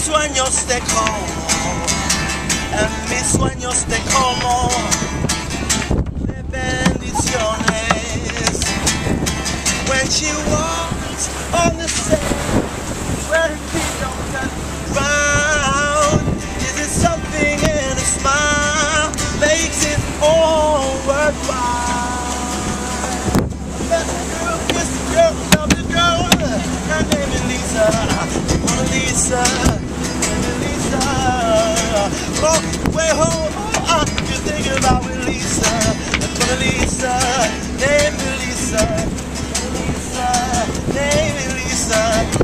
sueños de como, en mis sueños de como, de bendiciones. When she walks on the sand, where her feet don't touch the ground, is it something in a smile makes it all worthwhile? I met a girl, kissed a girl, loved a girl, her name is Lisa, Mona Lisa, Lisa. Oh, wait, hold on, you're thinking about with Lisa, Mona Lisa, name is Lisa, Lisa, name is Lisa.